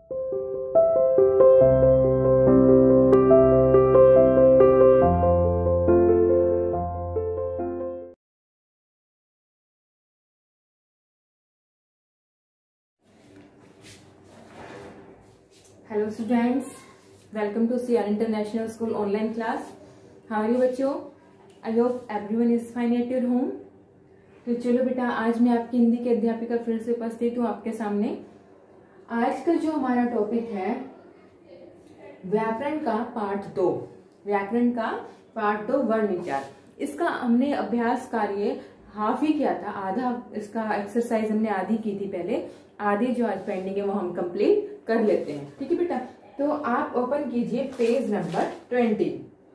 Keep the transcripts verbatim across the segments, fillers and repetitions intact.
Hello students, welcome to C R International School online class. How are you बच्चों? I hope everyone is fine at your home. तो चलो बेटा, आज मैं आपकी हिंदी की अध्यापिका फिर से उपस्थित हूँ आपके सामने। आज का जो हमारा टॉपिक है व्याकरण का पार्ट दो, व्याकरण का पार्ट दो वर्ण विचार। इसका हमने अभ्यास कार्य हाफ ही किया था, आधा इसका एक्सरसाइज हमने आधी की थी पहले, आधी जो आज पेंडिंग है वो हम कंप्लीट कर लेते हैं। ठीक है बेटा, तो आप ओपन कीजिए page number twenty.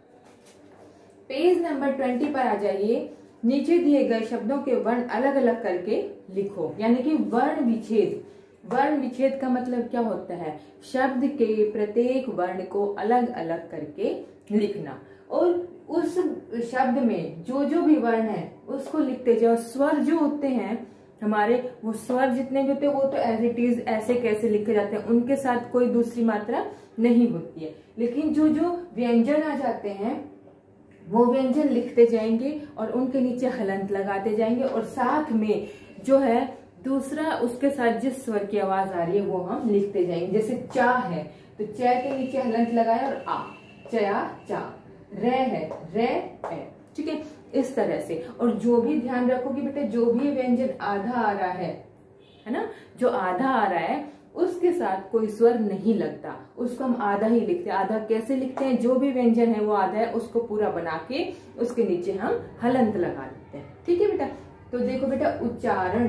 Page number twenty पर आ जाइए। नीचे दिए गए शब्दों के वर्ण अलग अलग करके लिखो, यानी कि वर्ण विच्छेद। वर्ण विच्छेद का मतलब क्या होता है? शब्द के प्रत्येक वर्ण को अलग अलग करके लिखना, और उस शब्द में जो जो भी वर्ण है उसको लिखते जाओ। स्वर जो होते हैं हमारे, वो स्वर जितने भी होते हैं वो तो एज इट इज ऐसे कैसे लिखे जाते हैं, उनके साथ कोई दूसरी मात्रा नहीं होती है। लेकिन जो जो व्यंजन आ जाते हैं वो व्यंजन लिखते जाएंगे और उनके नीचे हलंत लगाते जाएंगे, और साथ में जो है दूसरा उसके साथ जिस स्वर की आवाज आ रही है वो हम लिखते जाएंगे। जैसे चा है तो च के नीचे हलंत लगाए और आ, चया चा। रे है रे है, ठीक है, इस तरह से। और जो भी ध्यान रखो कि बेटा जो भी व्यंजन आधा आ रहा है है ना, जो आधा आ रहा है उसके साथ कोई स्वर नहीं लगता, उसको हम आधा ही लिखते हैं। आधा कैसे लिखते हैं? जो भी व्यंजन है वो आधा है, उसको पूरा बना के उसके नीचे हम हलंत लगा देते हैं। ठीक है बेटा, तो देखो बेटा, उच्चारण,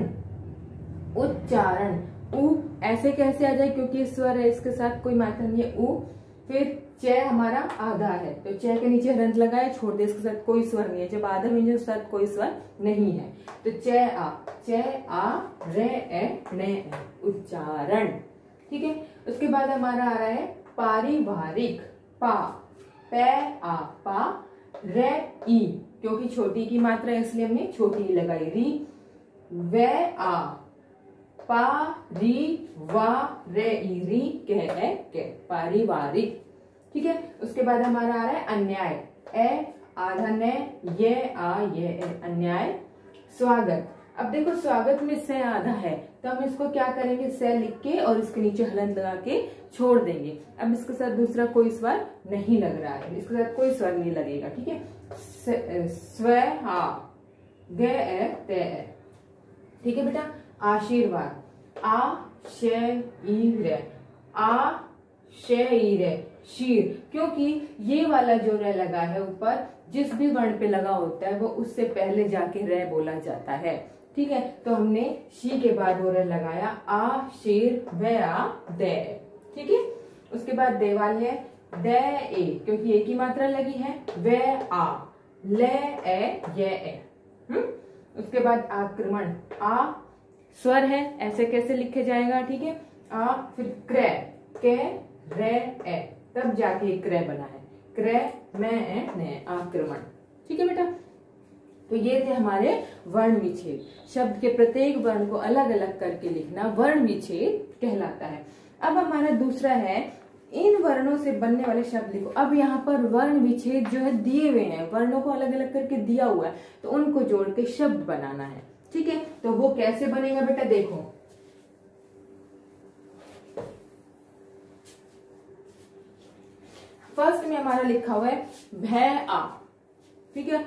उच्चारण उ ऐसे कैसे आ जाए, क्योंकि स्वर है, इसके साथ कोई मात्रा नहीं है। उ, फिर च हमारा आधा है तो च के नीचे हलंत लगाया, छोड़ दे, इसके साथ कोई स्वर नहीं है। जब आधा व्यंजन उसके साथ कोई स्वर नहीं है तो च आ, च आ रे ए ने ए, उच्चारण। ठीक है, उसके बाद हमारा आ रहा है पारिवारिक। पा, पे आ पा, रे ई, क्योंकि छोटी की मात्रा है इसलिए हमने छोटी ही लगाई। री, वे आ, पा री वा रे ई, री कह है के, पारिवारिक। ठीक है, उसके बाद हमारा आ रहा है अन्याय। ए आधा ने, ये आ ये ए, अन्याय। स्वागत, अब देखो स्वागत में से आधा है तो हम इसको क्या करेंगे, से लिख के और इसके नीचे हलंत लगा के छोड़ देंगे। अब इसके साथ दूसरा कोई स्वर नहीं लग रहा है, इसके साथ कोई स्वर नहीं लगेगा। ठीक है, स्व हा गे ए ते ए। ठीक है बेटा, आशीर्वाद। आ शे ई रे, आ शे ई रे, शीर, क्योंकि ये वाला जो रे लगा है ऊपर, जिस भी वर्ण पे लगा होता है वो उससे पहले जाके रे बोला जाता है। ठीक है, तो हमने शी के बाद वो रे लगाया। आ शेर वे आ दे। ठीक है, उसके बाद देवालय, दे ए, क्योंकि एक ही मात्रा लगी है। वे आ, ले ए ये ए। हम्म, उसके बाद आक्रमण। आ स्वर है, ऐसे कैसे लिखे जाएगा? ठीक है, आ, फिर क्रे, के रे ए, तब जाके क्रे बना है। क्रे में ए ने, आक्रमण। ठीक है बेटा, तो ये थे हमारे वर्ण विच्छेद। शब्द के प्रत्येक वर्ण को अलग अलग करके लिखना वर्ण विच्छेद कहलाता है। अब हमारा दूसरा है इन वर्णों से बनने वाले शब्द लिखो। अब यहाँ पर वर्ण विच्छेद जो है दिए हुए हैं, वर्णों को अलग अलग करके दिया हुआ है, तो उनको जोड़ के शब्द बनाना है। ठीक है, तो वो कैसे बनेगा बेटा, देखो। फर्स्ट में हमारा लिखा हुआ है भय आ। ठीक है,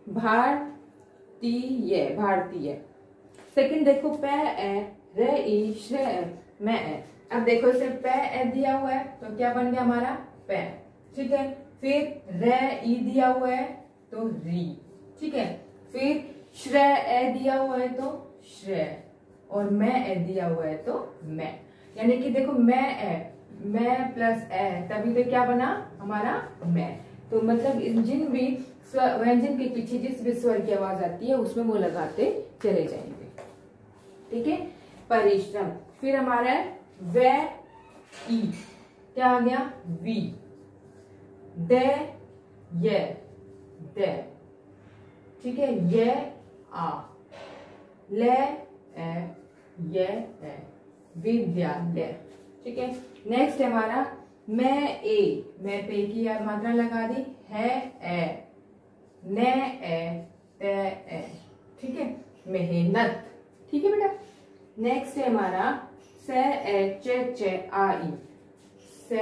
भारतीय, भारतीय। सेकंड देखो पे ए, रे ई, श्रे मैं ए। अब देखो इसे पे ए दिया हुआ है तो क्या बन गया हमारा पे। ठीक है, फिर रे ई दिया हुआ है तो री। ठीक है, फिर श्रेय ए दिया हुआ है तो श्रेय, और मैं ए दिया हुआ है तो मैं। यानी कि देखो मैं ए, मैं प्लस ए, तभी तो क्या बना हमारा मैं। तो मतलब जिन भी व्यंजन के पीछे जिस भी स्वर की आवाज आती है उसमें वो लगाते चले जाएंगे। ठीक है, परिश्रम। फिर हमारा है वे ई, क्या आ गया वी। दे ये, दे। ठीक है, ये आ, ले ए, ये ए, विद्यालय। ठीक है। नेक्स्ट है हमारा मैं ए, मैं पे की मात्रा लगा दी, है ए, ने ए, ते ए, ठीक है। मेहनत, ठीक है बेटा। नेक्स्ट है हमारा से ए चे चे आई, से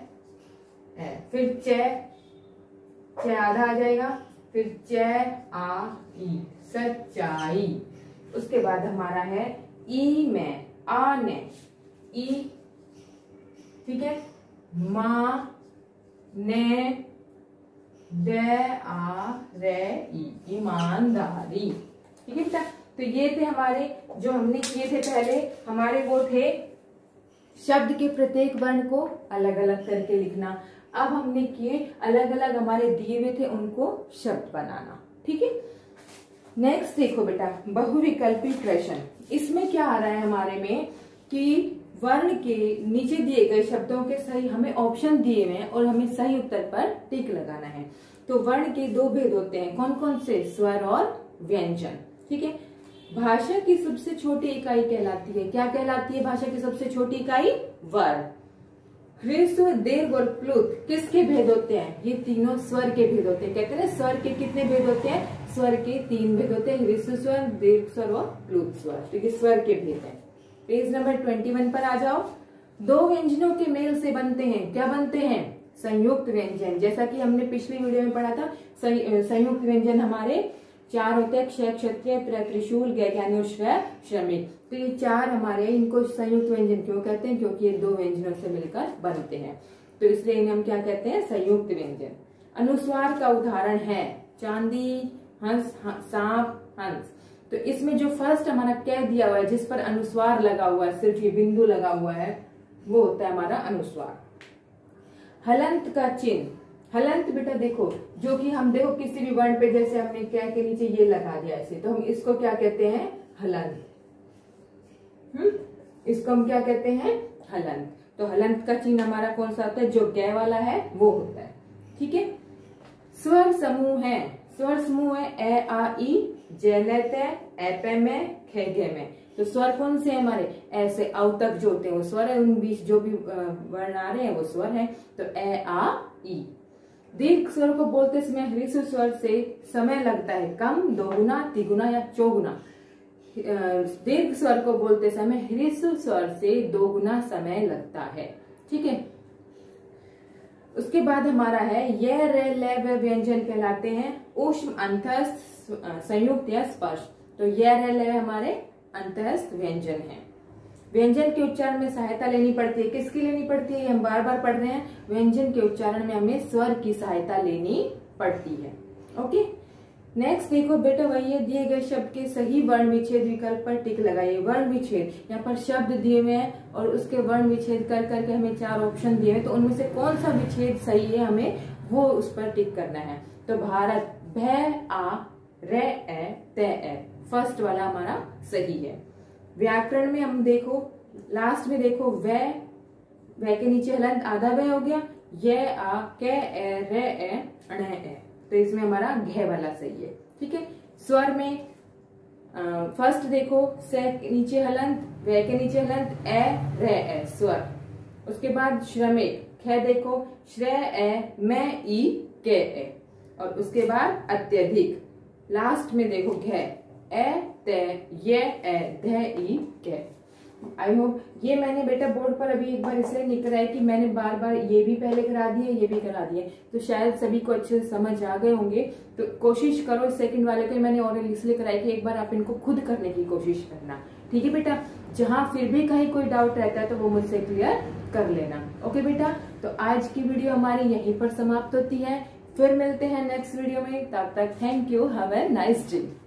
ए, फिर चे चे आधा आ जाएगा, फिर चे आ ई, सच्चाई। उसके बाद हमारा है ई में आ ने ई, ठीक है। माँ ने दे आ रे ई, ईमानदारी, ठीक है बेटा। तो ये थे हमारे जो हमने किए थे पहले, हमारे वो थे शब्द के प्रत्येक वर्ण को अलग अलग करके लिखना। अब हमने किए अलग अलग हमारे दिए हुए थे उनको शब्द बनाना, ठीक है। नेक्स्ट देखो बेटा बहुविकल्पी प्रश्न। इसमें क्या आ रहा है हमारे में कि वर्ण के नीचे दिए गए शब्दों के सही हमें ऑप्शन दिए हुए हैं और हमें सही उत्तर पर टिक लगाना है। तो वर्ण के दो भेद होते हैं, कौन कौन से? स्वर और व्यंजन, ठीक है। भाषा की सबसे छोटी इकाई कहलाती है, क्या कहलाती है भाषा की सबसे छोटी इकाई? वर्ण। ह्रस्व, दीर्घ और प्लुत किसके भेद होते हैं? ये तीनों स्वर के भेद होते हैं। कहते हैं स्वर के कितने भेद होते हैं? स्वर के तीन भेद होते हैं, ह्रस्व स्वर, दीर्घ स्वर और प्लुत स्वर, ठीक है, स्वर के भेद हैं। पेज नंबर इक्कीस पर आ जाओ। दो व्यंजनों के मेल से बनते हैं, क्या बनते हैं? संयुक्त व्यंजन। जैसा कि हमने पिछली वीडियो में पढ़ा था, संयुक्त व्यंजन हमारे चार होते हैं, क्षय, क्षत्रिय, त्र, त्रिशूल, ज्ञानी और श्रेय, श्रमिक। तो ये चार हमारे, इनको संयुक्त व्यंजन क्यों कहते हैं? क्योंकि ये दो व्यंजनों से मिलकर बनते हैं, तो इसलिए इन्हें हम क्या कहते हैं? संयुक्त व्यंजन। अनुस्वार का उदाहरण है चांदी, हंस, सांप, हंस। तो इसमें जो फर्स्ट हमारा कह दिया हुआ है, जिस पर अनुस्वार लगा हुआ है, सिर्फ ये बिंदु लगा हुआ है, वो होता है हमारा अनुस्वार। हलंत का चिन्ह, हलंत बेटा देखो, जो कि हम देखो किसी भी वर्ण पे जैसे हमने क्या के नीचे ये लगा दिया ऐसे, तो हम इसको क्या कहते हैं? हलंत। हम्म इसको हम क्या कहते हैं? हलंत। तो हलंत का चिन्ह हमारा कौन सा होता है? जो कै वाला है वो होता है, ठीक है। स्वर समूह है, स्वर समूह है ए आ ई, जैलते, एपे में, खेगे में। तो स्वर कौन से हैं हमारे? ऐसे अव तक जो होते हैं वो स्वर है, उन बीच जो भी वर्ण आ रहे हैं वो स्वर है। तो ए आ ई। दीर्घ स्वर को बोलते समय ह्रस्व स्वर से समय लगता है कम, दोगुना, तिगुना या चौगुना। दीर्घ स्वर को बोलते समय ह्रस्व स्वर से दोगुना समय लगता है, ठीक है। उसके बाद हमारा है ये, रे, ले, वे व्यंजन कहलाते हैं ऊष्म, अंतस्थ, संयुक्त या स्पर्श। तो ये, रे, ले हमारे अंतस्थ व्यंजन है। व्यंजन के उच्चारण में सहायता लेनी पड़ती है, किसकी लेनी पड़ती है? हम बार बार पढ़ रहे हैं, व्यंजन के उच्चारण में हमें स्वर की सहायता लेनी पड़ती है, ओके। नेक्स्ट देखो बेटा वही है, दिए गए शब्द के सही वर्ण विच्छेद विकल्प पर टिक लगाइए। वर्ण विच्छेद, यहाँ पर शब्द दिए हुए हैं और उसके वर्ण विच्छेद कर करके हमें चार ऑप्शन दिए हैं, तो उनमें से कौन सा विच्छेद सही है हमें वो उस पर टिक करना है। तो भारत, भय, आ, रे, ए, ते, ए, फर्स्ट वाला हमारा सही है। व्याकरण में हम देखो लास्ट में देखो वे, वे के नीचे हलंत आधा वे हो गया, ये, आ, के, ए, रे, ए, अणे, ए, तो इसमें हमारा घे वाला सही है, ठीक है। स्वर में फर्स्ट देखो से के नीचे हलंत, वे के नीचे हलंत, ए, रे, ए, स्वर। उसके बाद श्रमिक, खे देखो, श्रेय, ए, मैं, ई, के, ए, और उसके बाद अत्यधिक, लास्ट में देखो घे, ए, ते, ये, ए, धे, ई, के। आई होप ये मैंने बेटा बोर्ड पर अभी एक बार इसलिए नहीं कराया कि मैंने बार बार ये भी पहले करा दिए, ये भी करा दिए, तो शायद सभी को अच्छे से समझ आ गए होंगे। तो कोशिश करो सेकंड वाले को मैंने और इसलिए कराया कि एक बार आप इनको खुद करने की कोशिश करना, ठीक है बेटा। जहां फिर भी कहीं कोई डाउट रहता है तो वो मुझसे क्लियर कर लेना, ओके बेटा। तो आज की वीडियो हमारी यहीं पर समाप्त होती है, फिर मिलते हैं नेक्स्ट वीडियो में, तब तक thank you, have a nice day.